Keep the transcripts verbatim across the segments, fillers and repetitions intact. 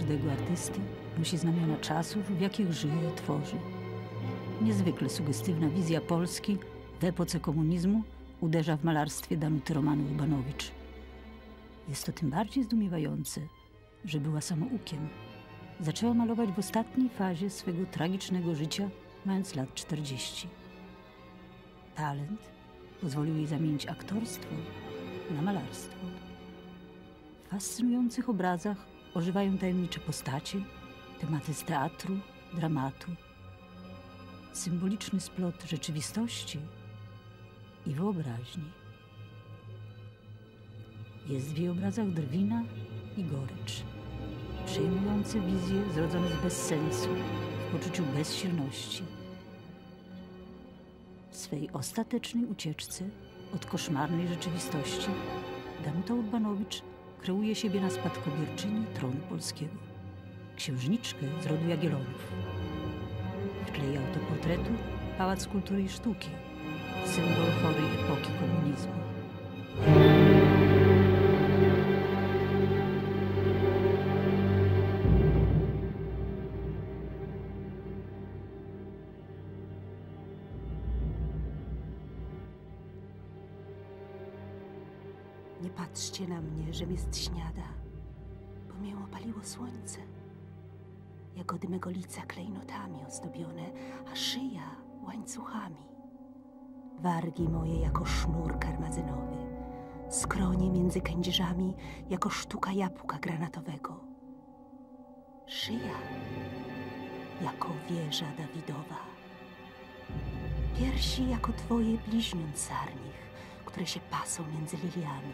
każdego artysty nosi znamiona czasów, w jakich żyje i tworzy. Niezwykle sugestywna wizja Polski w epoce komunizmu uderza w malarstwie Danuty Romany-Urbanowicz. Jest to tym bardziej zdumiewające, że była samoukiem. Zaczęła malować w ostatniej fazie swego tragicznego życia, mając lat czterdzieści. Talent pozwolił jej zamienić aktorstwo na malarstwo. W fascynujących obrazach ożywają tajemnicze postacie, tematy z teatru, dramatu. Symboliczny splot rzeczywistości i wyobraźni. Jest w jej obrazach drwina i gorycz. Przejmujące wizje zrodzone z bezsensu, w poczuciu bezsilności. W swej ostatecznej ucieczce od koszmarnej rzeczywistości Danuta Urbanowicz kreuje siebie na spadkobierczyni tronu polskiego. Księżniczkę z rodu Jagiellonów. W tle jej autoportretu Pałac Kultury i Sztuki, symbol chorej epoki komunizmu. Nie patrzcie na mnie, żem jest śniada, bo mię opaliło słońce. Jagody mego lica klejnotami ozdobione, a szyja łańcuchami. Wargi moje jako sznur karmazynowy, skronie między kędzierzami jako sztuka jabłka granatowego. Szyja jako wieża Dawidowa. Piersi jako twoje bliźniąt sarnich, które się pasą między liliami.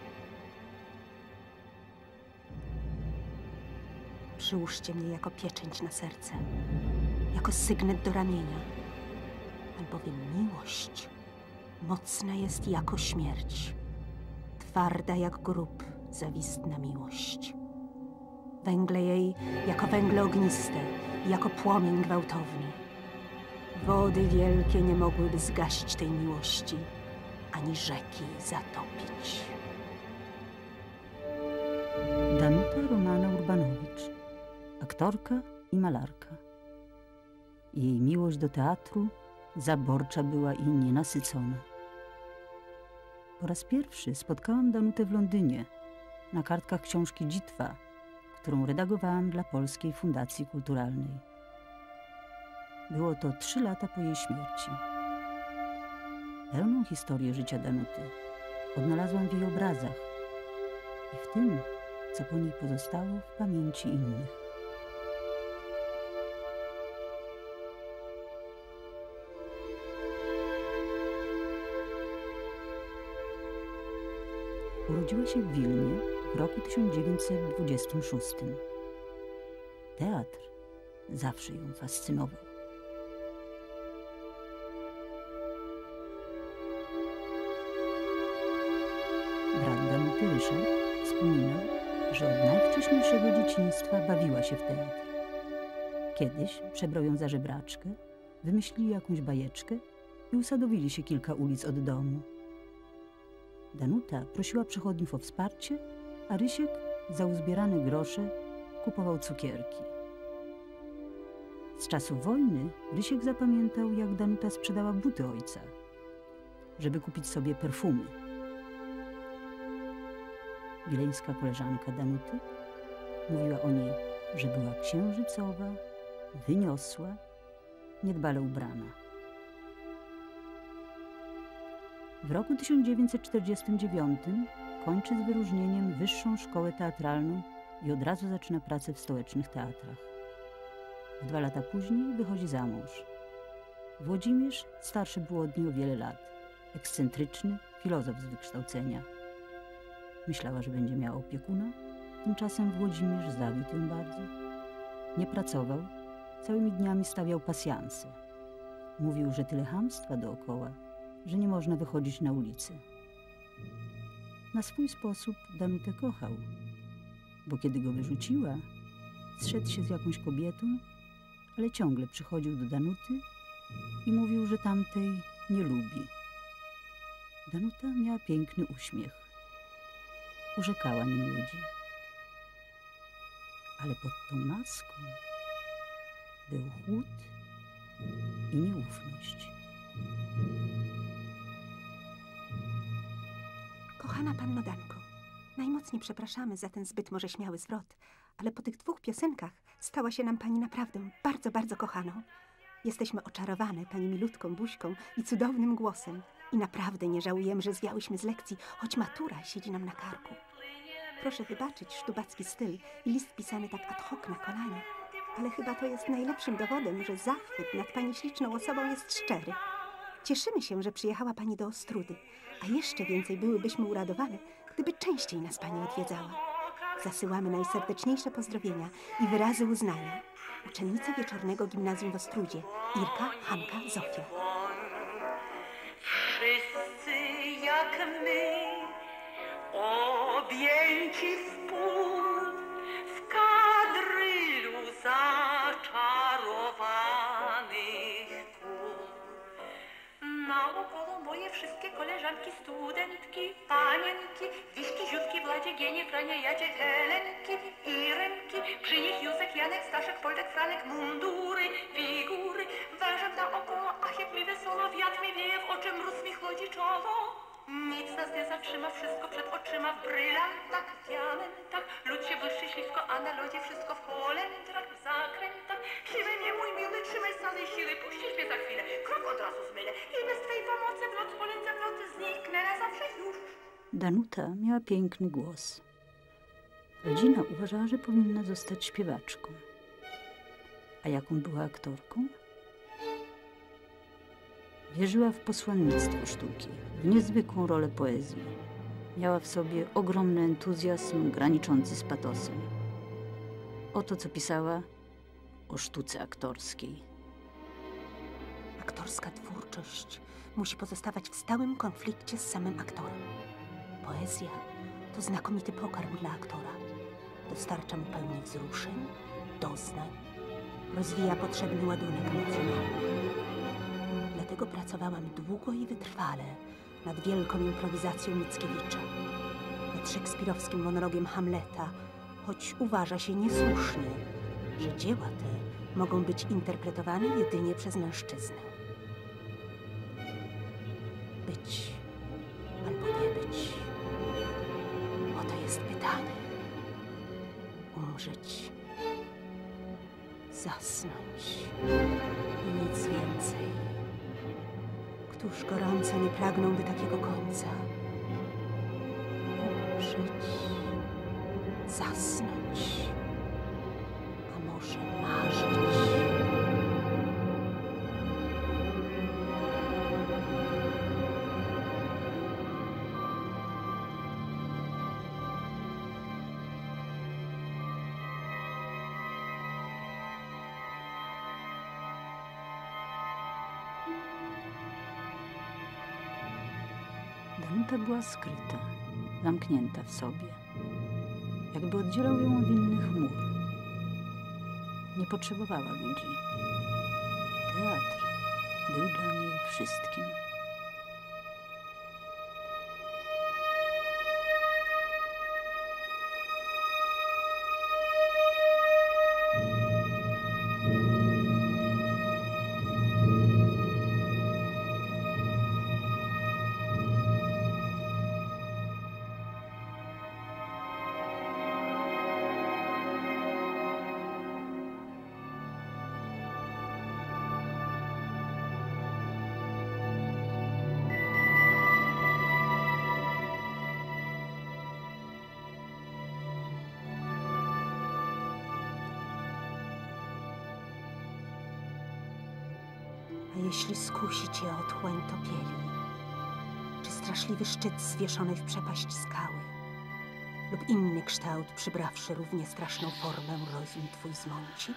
Przyłóżcie mnie jako pieczęć na serce, jako sygnet do ramienia, albowiem miłość mocna jest jako śmierć, twarda jak grób zawistna miłość. Węgle jej jako węgle ogniste i jako płomień gwałtowny. Wody wielkie nie mogłyby zgasić tej miłości, ani rzeki zatopić. Danuta Romana-Urbanowicz, aktorka i malarka. Jej miłość do teatru zaborcza była i nienasycona. Po raz pierwszy spotkałam Danutę w Londynie, na kartkach książki Dzitwa, którą redagowałam dla Polskiej Fundacji Kulturalnej. Było to trzy lata po jej śmierci. Pełną historię życia Danuty odnalazłam w jej obrazach i w tym, co po niej pozostało w pamięci innych. Urodziła się w Wilnie w roku tysiąc dziewięćset dwudziestym szóstym. Teatr zawsze ją fascynował. Brat Danuty, Ryszard, wspomina, że od najwcześniejszego dzieciństwa bawiła się w teatr. Kiedyś przebrał ją za żebraczkę, wymyślili jakąś bajeczkę i usadowili się kilka ulic od domu. Danuta prosiła przechodniów o wsparcie, a Rysiek za uzbierane grosze kupował cukierki. Z czasów wojny Rysiek zapamiętał, jak Danuta sprzedała buty ojca, żeby kupić sobie perfumy. Wileńska koleżanka Danuty mówiła o niej, że była księżycowa, wyniosła, niedbale ubrana. W roku tysiąc dziewięćset czterdziestym dziewiątym kończy z wyróżnieniem Wyższą Szkołę Teatralną i od razu zaczyna pracę w stołecznych teatrach. Dwa lata później wychodzi za mąż. Włodzimierz starszy był od niej o wiele lat, ekscentryczny, filozof z wykształcenia. Myślała, że będzie miała opiekuna, tymczasem Włodzimierz zawiódł ją bardzo. Nie pracował, całymi dniami stawiał pasjanse. Mówił, że tyle chamstwa dookoła, że nie można wychodzić na ulicę. Na swój sposób Danutę kochał, bo kiedy go wyrzuciła, zszedł się z jakąś kobietą, ale ciągle przychodził do Danuty i mówił, że tamtej nie lubi. Danuta miała piękny uśmiech. Urzekała nim ludzi. Ale pod tą maską był chłód i nieufność. Kochana panno Danko, najmocniej przepraszamy za ten zbyt może śmiały zwrot, ale po tych dwóch piosenkach stała się nam pani naprawdę bardzo, bardzo kochaną. Jesteśmy oczarowane pani milutką buźką i cudownym głosem i naprawdę nie żałujemy, że zwiałyśmy z lekcji, choć matura siedzi nam na karku. Proszę wybaczyć sztubacki styl i list pisany tak ad hoc na kolanie, ale chyba to jest najlepszym dowodem, że zachwyt nad pani śliczną osobą jest szczery. Cieszymy się, że przyjechała pani do Ostródy, a jeszcze więcej byłybyśmy uradowane, gdyby częściej nas pani odwiedzała. Zasyłamy najserdeczniejsze pozdrowienia i wyrazy uznania. Uczennice Wieczornego Gimnazjum w Ostródzie, Irka, Hanka, Zofia. Wszyscy jak my, objęci wpół w kadrylu zaczarowanych kół. Naokoło moje wszystkie koleżanki, studentki, panienki, Wiśki, Ziutki, Władzie, Gienie, Franie, Jadzie, Helenki, Irenki, przy nich Józek, Janek, Staszek, Poldek, Franek, mundury, figury, wężem naokoło, ach jak mi wesoło, wiatr mi wieje, w oczy mróz mi chłodzi czoło. Nic nas nie zatrzyma, wszystko przed oczyma w brylantach, diamentach, lód się błyszczy ślisko, a na lodzie wszystko w kolendrach, w zakrętach. Siły mnie mój miły, trzymaj z całej siły, puścisz mnie za chwilę, krok od razu zmylę i bez twej pomocy w noc polędzę w nocy zniknę na zawsze już. Danuta miała piękny głos. Rodzina uważała, że powinna zostać śpiewaczką. A jaką była aktorką? Wierzyła w posłannictwo sztuki, w niezwykłą rolę poezji. Miała w sobie ogromny entuzjazm graniczący z patosem. Oto co pisała o sztuce aktorskiej. Aktorska twórczość musi pozostawać w stałym konflikcie z samym aktorem. Poezja to znakomity pokarm dla aktora. Dostarcza mu pełni wzruszeń, doznań, rozwija potrzebny ładunek emocjonalny. Dlatego pracowałam długo i wytrwale nad wielką improwizacją Mickiewicza, nad szekspirowskim monologiem Hamleta, choć uważa się niesłusznie, że dzieła te mogą być interpretowane jedynie przez mężczyznę. Być albo nie być. Oto jest pytanie. Umrzeć, zasnąć i nic więcej. Któż gorąco nie pragnąłby takiego końca? Umrzeć, zasnąć, a może marzyć. Danuta była skryta, zamknięta w sobie, jakby oddzielał ją od innych mur. Nie potrzebowała ludzi. Teatr był dla niej wszystkim. A jeśli skusi cię otchłań topieli, czy straszliwy szczyt zwieszony w przepaść skały, lub inny kształt przybrawszy równie straszną formę rozum twój zmąci?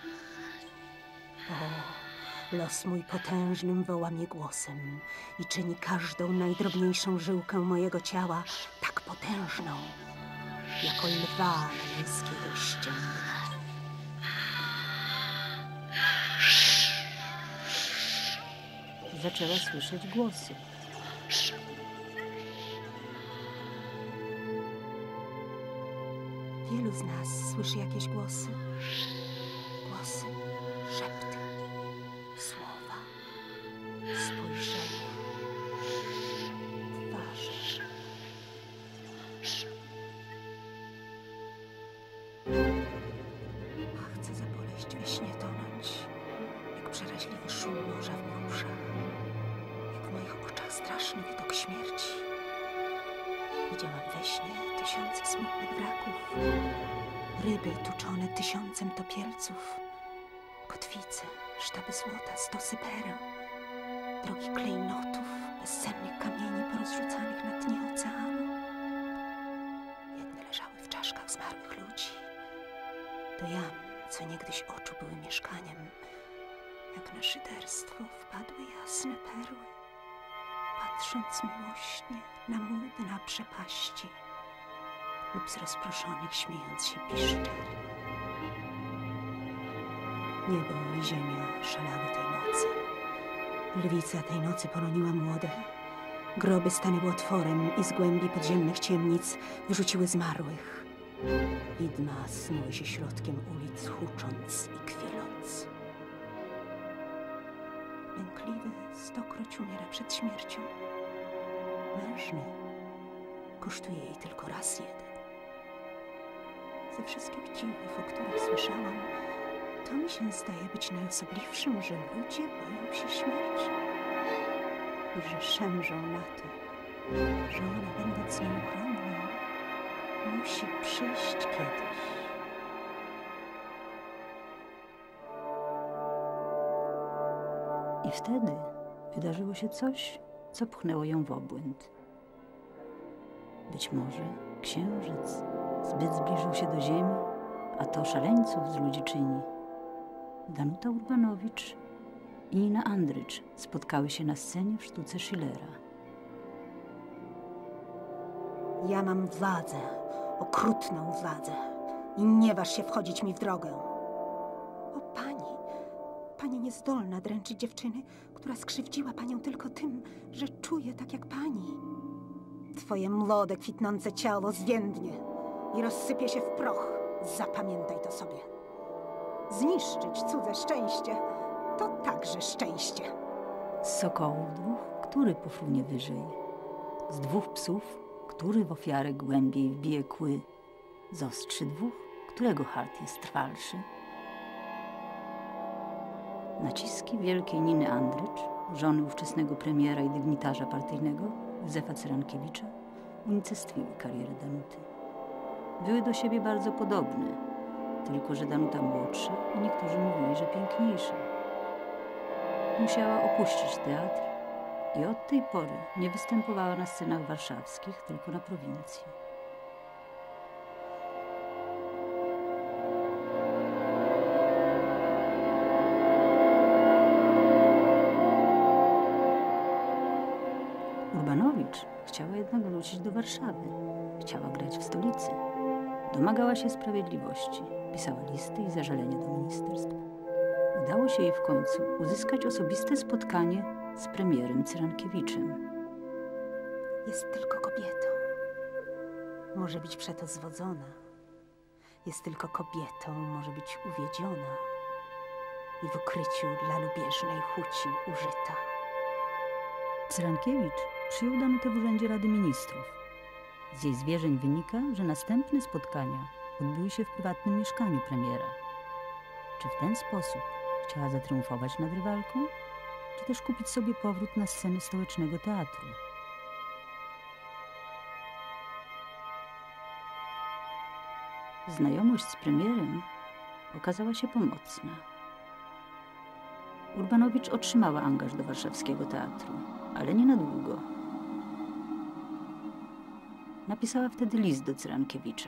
O, los mój potężnym woła mnie głosem i czyni każdą najdrobniejszą żyłkę mojego ciała tak potężną, jako lwa niskiego ścięgna. Zaczęła słyszeć głosy. Wielu z nas słyszy jakieś głosy. straszliwy szum morza w mych uszach, jak w moich oczach straszny widok śmierci. Widziałam we śnie tysiące smutnych wraków, ryby tuczone tysiącem topielców, kotwice, sztaby złota, stosy pereł, drogi klejnotów, bezcennych kamieni porozrzucanych na dnie oceanu. Jedne leżały w czaszkach zmarłych ludzi. Do jam, co niegdyś oczu były mieszkaniem, jak na szyderstwo wpadły jasne perły, patrząc miłośnie na młode przepaści lub z rozproszonych śmiejąc się piszczeli. Niebo i ziemia szalały tej nocy. Lwica tej nocy poroniła młode. Groby stanęły otworem i z głębi podziemnych ciemnic wyrzuciły zmarłych. Widma snuły się środkiem ulic, hucząc i kwiląc. Lękliwy stokroć umiera przed śmiercią. Mężny kosztuje jej tylko raz jeden. Ze wszystkich dziwów, o których słyszałam, to mi się zdaje być najosobliwszym, że ludzie boją się śmierci i że szemrzą na to, że ona, będąc nieuchronną, musi przyjść kiedyś. I wtedy wydarzyło się coś, co pchnęło ją w obłęd. Być może księżyc zbyt zbliżył się do ziemi, a to szaleńców z ludzi czyni. Danuta Urbanowicz i Nina Andrycz spotkały się na scenie w sztuce Schillera. Ja mam władzę, okrutną władzę i nie waż się wchodzić mi w drogę. O pani, pani niezdolna dręczyć dziewczyny, która skrzywdziła panią tylko tym, że czuje tak jak pani. Twoje młode, kwitnące ciało zwiędnie i rozsypie się w proch. Zapamiętaj to sobie. Zniszczyć cudze szczęście to także szczęście. Z sokołów dwóch, który pofrunie wyżej? Z dwóch psów, który w ofiarę głębiej wbije kły? Z ostrzy dwóch, którego hart jest trwalszy? Naciski wielkiej Niny Andrycz, żony ówczesnego premiera i dygnitarza partyjnego, Józefa Cyrankiewicza, unicestwiły karierę Danuty. Były do siebie bardzo podobne, tylko że Danuta młodsza i niektórzy mówili, że piękniejsza. Musiała opuścić teatr i od tej pory nie występowała na scenach warszawskich, tylko na prowincji. Urbanowicz chciała jednak wrócić do Warszawy. Chciała grać w stolicy. Domagała się sprawiedliwości. Pisała listy i zażalenia do ministerstw. Udało się jej w końcu uzyskać osobiste spotkanie z premierem Cyrankiewiczem. Jest tylko kobietą. Może być przeto zwodzona. Jest tylko kobietą, może być uwiedziona i w ukryciu dla lubieżnej chuci użyta. Cyrankiewicz przyjął Danutę w urzędzie Rady Ministrów. Z jej zwierzeń wynika, że następne spotkania odbyły się w prywatnym mieszkaniu premiera. Czy w ten sposób chciała zatriumfować nad rywalką, czy też kupić sobie powrót na scenę stołecznego teatru? Znajomość z premierem okazała się pomocna. Urbanowicz otrzymała angaż do warszawskiego teatru, ale nie na długo. Napisała wtedy list do Cyrankiewicza.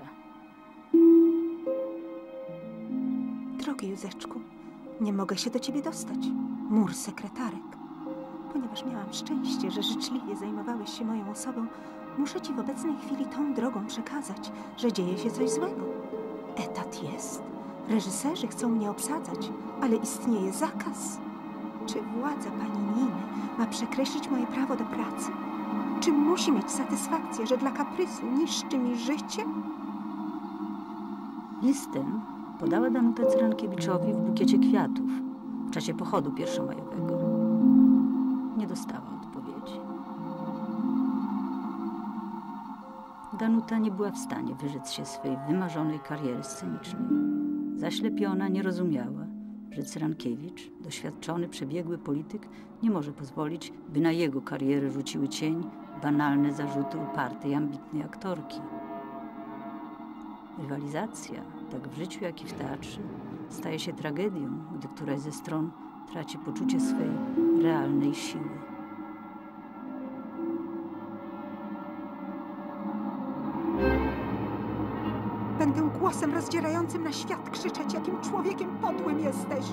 Drogi Józeczku, nie mogę się do ciebie dostać. Mur sekretarek. Ponieważ miałam szczęście, że życzliwie zajmowałeś się moją osobą, muszę ci w obecnej chwili tą drogą przekazać, że dzieje się coś złego. Etat jest. Reżyserzy chcą mnie obsadzać, ale istnieje zakaz. Czy władza pani Niny ma przekreślić moje prawo do pracy? Czy musi mieć satysfakcję, że dla kaprysu niszczy mi życie? Listem podała Danuta Cyrankiewiczowi w bukiecie kwiatów w czasie pochodu pierwszomajowego. Nie dostała odpowiedzi. Danuta nie była w stanie wyrzec się swej wymarzonej kariery scenicznej. Zaślepiona nie rozumiała, że Cyrankiewicz Doświadczony, przebiegły polityk nie może pozwolić, by na jego karierę rzuciły cień banalne zarzuty upartej, ambitnej aktorki. Rywalizacja, tak w życiu, jak i w teatrze, staje się tragedią, gdy któraś ze stron traci poczucie swej realnej siły. Będę głosem rozdzierającym na świat krzyczeć, jakim człowiekiem podłym jesteś.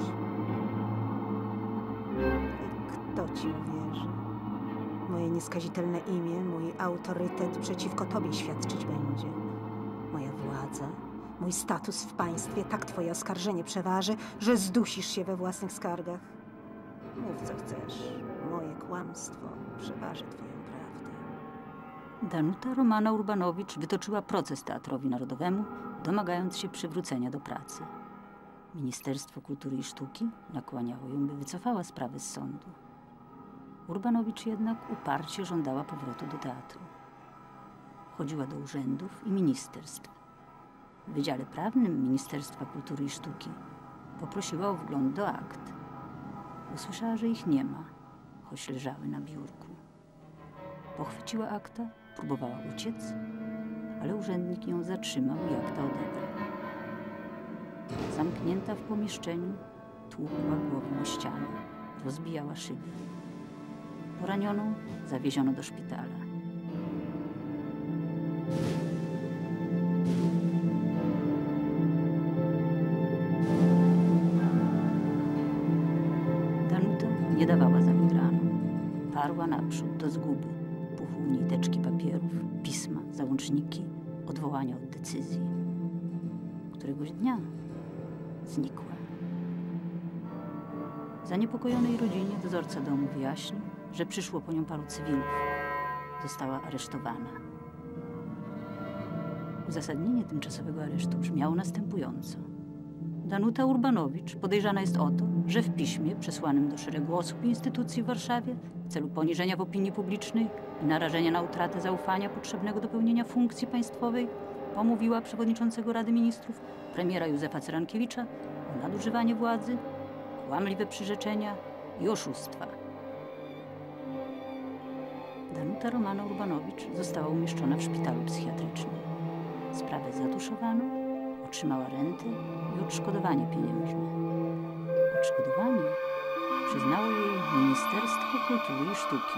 I kto ci uwierzy? Moje nieskazitelne imię, mój autorytet przeciwko tobie świadczyć będzie. Moja władza, mój status w państwie, tak twoje oskarżenie przeważy, że zdusisz się we własnych skargach. Mów co chcesz, moje kłamstwo przeważy twoją prawdę. Danuta Romana Urbanowicz wytoczyła proces Teatrowi Narodowemu, domagając się przywrócenia do pracy. Ministerstwo Kultury i Sztuki nakłaniało ją, by wycofała sprawę z sądu. Urbanowicz jednak uparcie żądała powrotu do teatru. Chodziła do urzędów i ministerstw. W Wydziale Prawnym Ministerstwa Kultury i Sztuki poprosiła o wgląd do akt. Usłyszała, że ich nie ma, choć leżały na biurku. Pochwyciła akta, próbowała uciec, ale urzędnik ją zatrzymał i akta odebrał. Zamknięta w pomieszczeniu, tłukła głową o ścianę, rozbijała szyby. Poranioną zawieziono do szpitala. Danuta nie dawała za wygraną. Parła naprzód do zguby. Puchł w niej teczki papierów, pisma, załączniki, odwołania od decyzji. Któregoś dnia znikła. Zaniepokojonej rodzinie dozorca domu wyjaśnił, że przyszło po nią paru cywilów. Została aresztowana. Uzasadnienie tymczasowego aresztu brzmiało następująco. Danuta Urbanowicz podejrzana jest o to, że w piśmie przesłanym do szeregu osób i instytucji w Warszawie w celu poniżenia w opinii publicznej i narażenia na utratę zaufania potrzebnego do pełnienia funkcji państwowej pomówiła przewodniczącego Rady Ministrów, premiera Józefa Cyrankiewicza o nadużywanie władzy, kłamliwe przyrzeczenia i oszustwa. Danuta Romana Urbanowicz została umieszczona w szpitalu psychiatrycznym. Sprawę zatuszowano, otrzymała rentę i odszkodowanie pieniężne. Odszkodowanie przyznało jej Ministerstwo Kultury i Sztuki.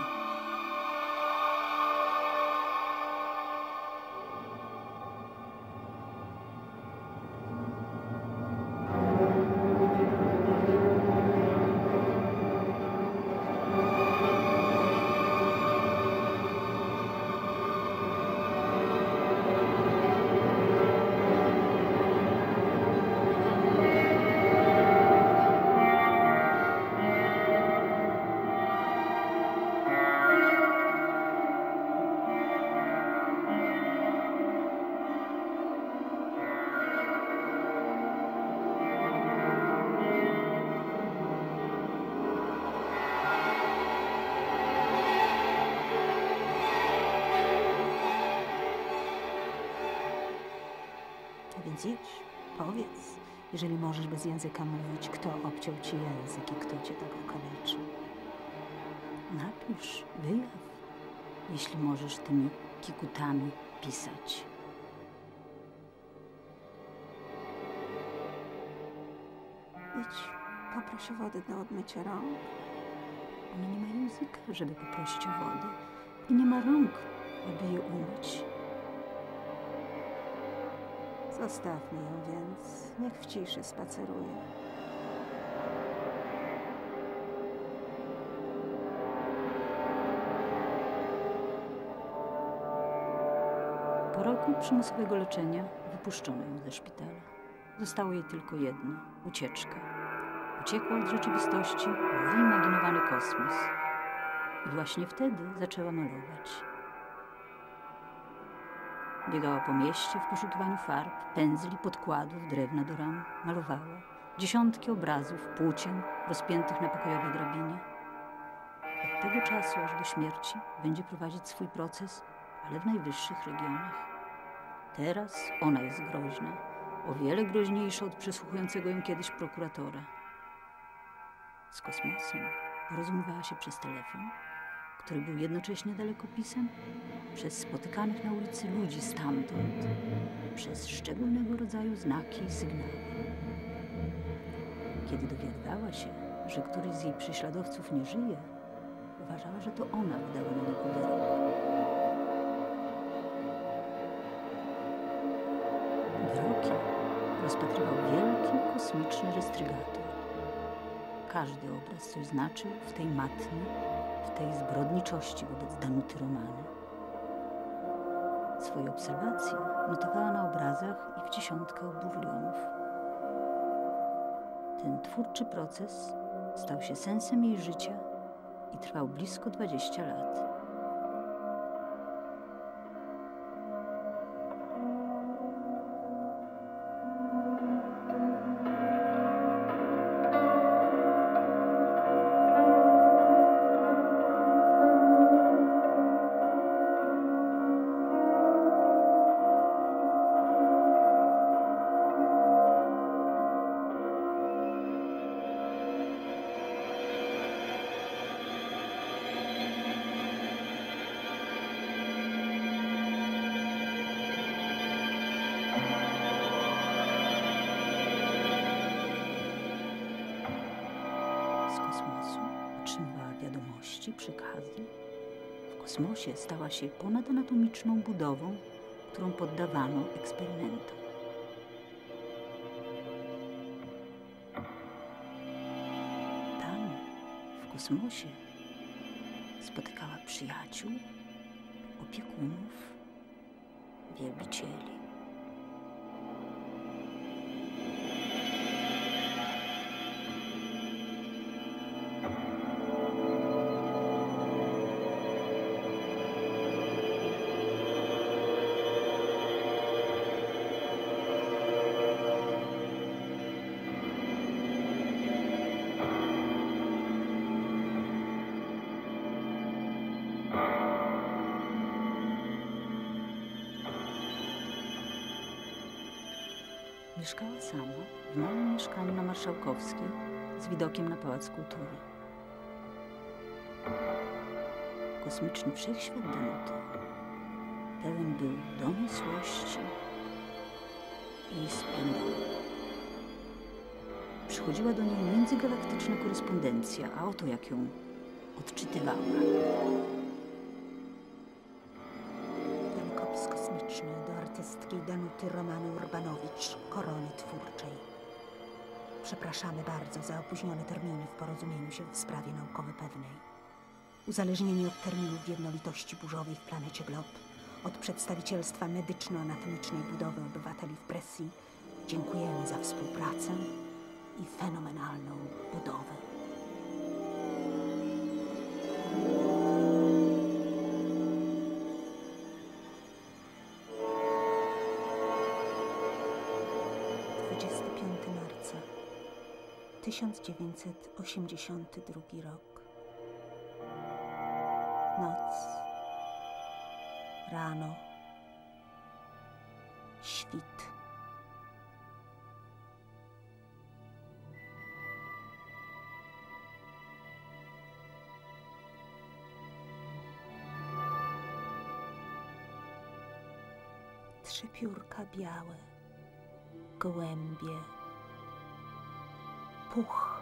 Więc idź, powiedz, jeżeli możesz bez języka mówić, kto obciął ci język i kto cię tak okaleczył. Napisz, wyjaw, jeśli możesz tymi kikutami pisać. Idź, poproś o wodę do odmycia rąk. Ona nie ma języka, żeby poprosić o wodę i nie ma rąk, aby je umyć. Zostawmy ją więc, niech w ciszy spaceruje. Po roku przymusowego leczenia wypuszczono ją ze szpitala. Zostało jej tylko jedno – ucieczka. Uciekła od rzeczywistości w wyimaginowany kosmos. I właśnie wtedy zaczęła malować. Biegała po mieście w poszukiwaniu farb, pędzli, podkładów, drewna do ram. Malowała dziesiątki obrazów, płócien rozpiętych na pokojowej drabinie. Od tego czasu aż do śmierci będzie prowadzić swój proces, ale w najwyższych regionach. Teraz ona jest groźna, o wiele groźniejsza od przesłuchującego ją kiedyś prokuratora. Z kosmosem porozumiewała się przez telefon, który był jednocześnie dalekopisem, przez spotykanych na ulicy ludzi stamtąd, przez szczególnego rodzaju znaki i sygnały. Kiedy dowiadywała się, że któryś z jej prześladowców nie żyje, uważała, że to ona wydała na niego wyrok. Wyroki rozpatrywał wielki kosmiczny restrygator. Każdy obraz coś znaczył w tej matni, w tej zbrodniczości wobec Danuty Romany. Swoje obserwacje notowała na obrazach i w dziesiątkach burlionów. Ten twórczy proces stał się sensem jej życia i trwał blisko dwadzieścia lat. Z kosmosu otrzymywała wiadomości, przekazy. W kosmosie stała się ponadanatomiczną budową, którą poddawano eksperymentom. Tam, w kosmosie, spotykała przyjaciół, opiekunów, wielbicieli. Mieszkała sama w małym mieszkaniu na Marszałkowskiej z widokiem na Pałac Kultury. Kosmiczny wszechświat Danuty pełen był doniosłości i splendoru. Przychodziła do niej międzygalaktyczna korespondencja, a oto jak ją odczytywała. Telekopis kosmiczny do artystki Danuty Romany Urbanowicz, Korony Twórczej. Przepraszamy bardzo za opóźnione terminy w porozumieniu się w sprawie naukowo pewnej. Uzależnieni od terminów jednolitości burzowej w planecie Glob, od przedstawicielstwa medyczno-anatomicznej budowy obywateli w presji, dziękujemy za współpracę i fenomenalną budowę. dwudziestego piątego marca tysiąc dziewięćset osiemdziesiąty drugi rok. Noc, rano, świt. Trzy piórka białe, gołębie, puch.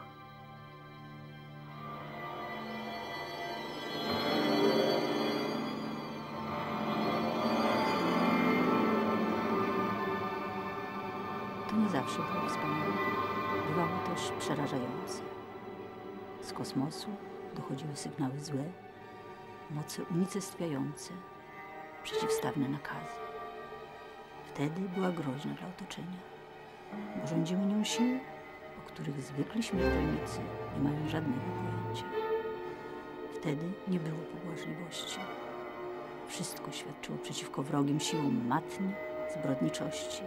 To nie zawsze było wspaniałe. Bywało też przerażające. Z kosmosu dochodziły sygnały złe, moce unicestwiające, przeciwstawne nakazy. Wtedy była groźna dla otoczenia, bo rządziły nią siły, o których zwykli śmiertelnicy nie mają żadnego pojęcia. Wtedy nie było pobłażliwości. Wszystko świadczyło przeciwko wrogim siłom matni, zbrodniczości.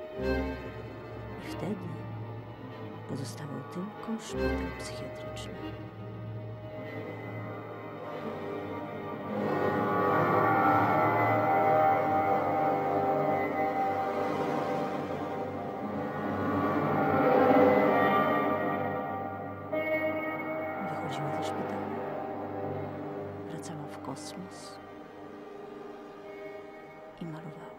I wtedy pozostawał tylko szpital psychiatryczny. opowiadała. Wracała w kosmos i malowała.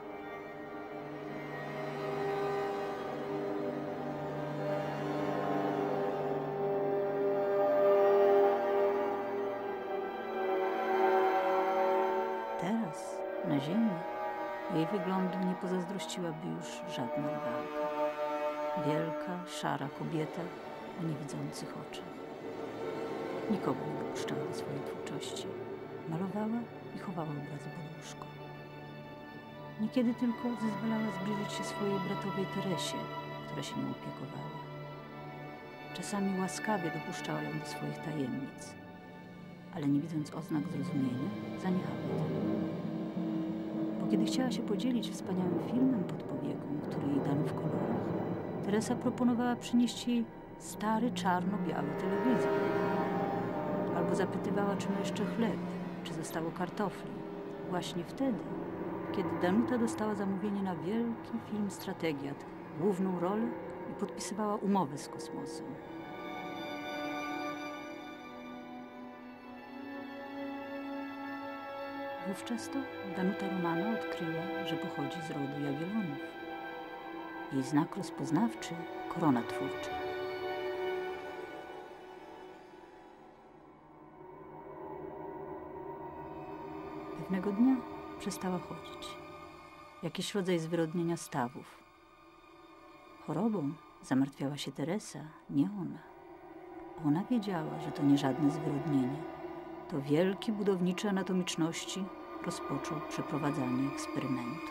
Teraz na Ziemi jej wyglądu nie pozazdrościłaby już żadna rywalka. Wielka, szara kobieta o niewidzących oczach. Nikogo nie dopuszczała do swojej twórczości. Malowała i chowała obrazy pod łóżko. Niekiedy tylko zezwalała zbliżyć się swojej bratowej Teresie, która się nią opiekowała. Czasami łaskawie dopuszczała ją do swoich tajemnic, ale nie widząc oznak zrozumienia, zaniechała tego. Bo kiedy chciała się podzielić wspaniałym filmem pod powieką, który jej dano w kolorach, Teresa proponowała przynieść jej stary, czarno-biały telewizor. Albo zapytywała, czy ma jeszcze chleb, czy zostało kartofli. Właśnie wtedy, kiedy Danuta dostała zamówienie na wielki film Strategiat, główną rolę i podpisywała umowę z kosmosem. Wówczas to Danuta Romana odkryła, że pochodzi z rodu Jagiellonów. Jej znak rozpoznawczy – korona twórcza. Pewnego dnia przestała chodzić. Jakiś rodzaj zwyrodnienia stawów. Chorobą zamartwiała się Teresa, nie ona. Ona wiedziała, że to nie żadne zwyrodnienie. To wielki budowniczy anatomiczności rozpoczął przeprowadzanie eksperymentu.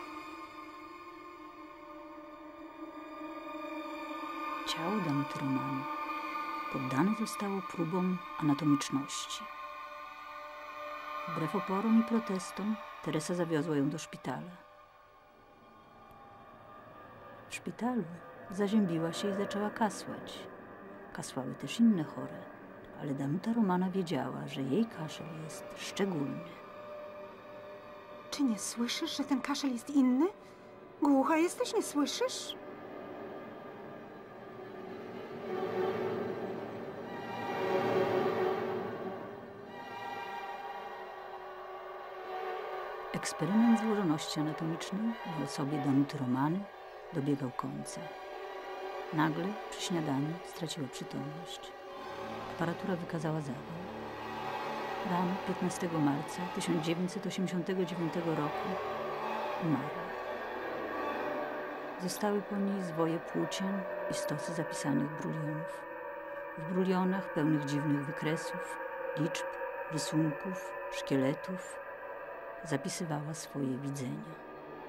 Ciało Danuty Romany poddane zostało próbom anatomiczności. Wbrew oporom i protestom Teresa zawiozła ją do szpitala. W szpitalu zaziębiła się i zaczęła kasłać. Kasłały też inne chore, ale Danuta Romana wiedziała, że jej kaszel jest szczególny. Czy nie słyszysz, że ten kaszel jest inny? Głucha jesteś, nie słyszysz? Eksperyment złożoności anatomicznej w osobie Danuty Romany dobiegał końca. Nagle przy śniadaniu straciła przytomność. Aparatura wykazała zawał. Rano piętnastego marca tysiąc dziewięćset osiemdziesiątego dziewiątego roku umarła. Zostały po niej zwoje płócien i stosy zapisanych brulionów. W brulionach pełnych dziwnych wykresów, liczb, rysunków, szkieletów zapisywała swoje widzenia.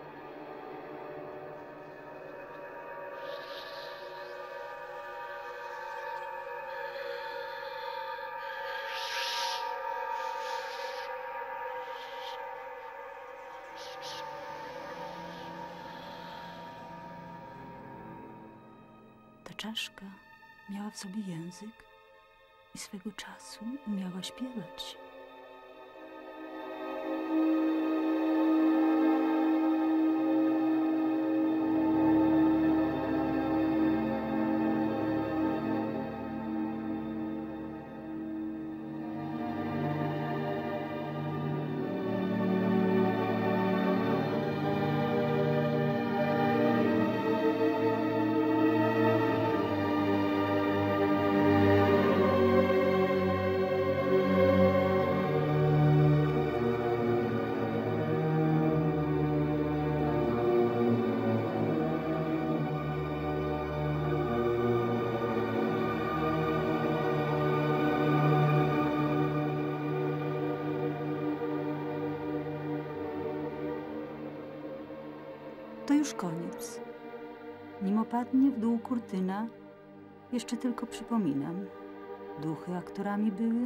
Ta czaszka miała w sobie język i swego czasu umiała śpiewać. To już koniec. Nim opadnie w dół kurtyna, jeszcze tylko przypominam. Duchy aktorami były.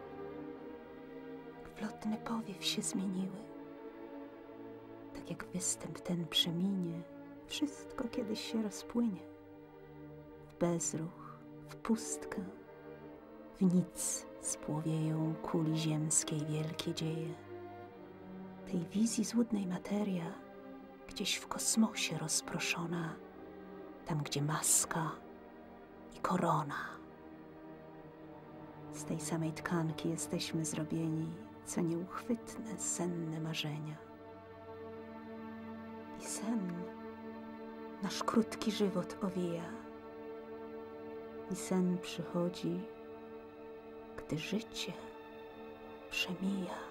Plotny powiew się zmieniły. Tak jak występ ten przeminie, wszystko kiedyś się rozpłynie. W bezruch, w pustkę, w nic spłowieją kuli ziemskiej wielkie dzieje. Tej wizji złudnej materia, gdzieś w kosmosie rozproszona, tam gdzie maska i korona. Z tej samej tkanki jesteśmy zrobieni, co nieuchwytne, senne marzenia. I sen nasz krótki żywot owija. I sen przychodzi, gdy życie przemija.